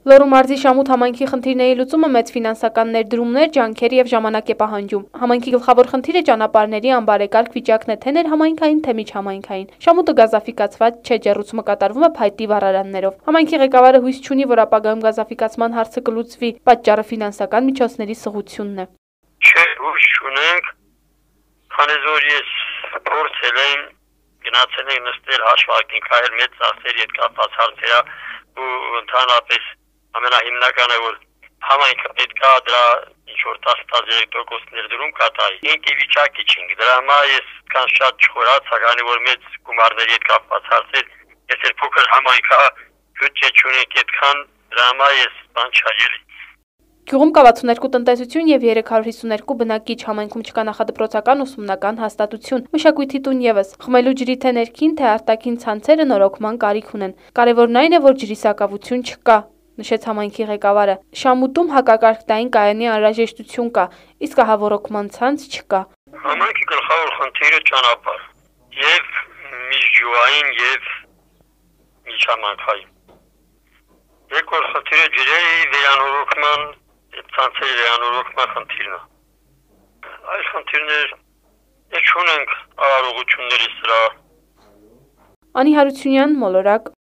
Լոռու մարզի Շամուտ համայնքի խնդիրների լուծումը մեծ ֆինանսական ներդրումներ, ջանքեր եւ ժամանակ է պահանջում։ Համայնքի գլխավոր խնդիրը ճանապարհների անբարեկարգ վիճակն է, թե ներհամայնքային, թե միջհամայնքային։ Շամուտը գազաֆիկացված չէ, ջեռուցումը կատարվում է փայտի վառարաններով։ Համայնքի ղեկավարը հույս չունի, որ ապագայում գազաֆիկացման հարցը կլուծվի, պատճառը ֆինանսական միջոցների սղությունն է։ Չէ, հույս չունենք, քանի որ ես փորձել եմ գնացել եմ նստել հաշվարկին, քայլ մեծ ծախսերի հետ կապված հարցերը ու ընդհանրապես ամենահիմնականը որ համայնքը պետք է դրա ինչ-որ 10-13% ներդրում կատարի։ Մենք ի վիճակի չենք, դրա համար ես կան շատ չխորած, քանի որ մեծ գումարների հետ կապված հարցեր, ես էլ փոքր համայնք է, բյուջե չունենք այդքան, դրա համար ես բան չարելի։ Գյուղում կա 62 տնտեսություն եւ 352 բնակիչ, համայնքում չկա նախադպրոցական ուսումնական հաստատություն, մշակույթի տուն եւս։ Խմելու ջրի թե ներքին, թե արտաքին ցանցերը նորոգման կարիք ունեն։ Կարևորն այն է, որ ջրի սակավություն չկա, նշեց համայնքի ղեկավարը։ Շամուտում հակակարգտային կայանի անհրաժեշտություն կա, իսկ ահավորոկման ցանց չկա։ Համայնքի գլխավոր խնդիրը ճանապարհ եւ միջգյուղային եւ միջհամայնքային։ Երկրորդ խնդիրը ջրերի վերանորոգման ցանցերի վերանորոգման խնդիրն է։ Այս խնդիրներ չունենք արարողությունների սրա։ Անի Հարությունյան, Մոլորակ։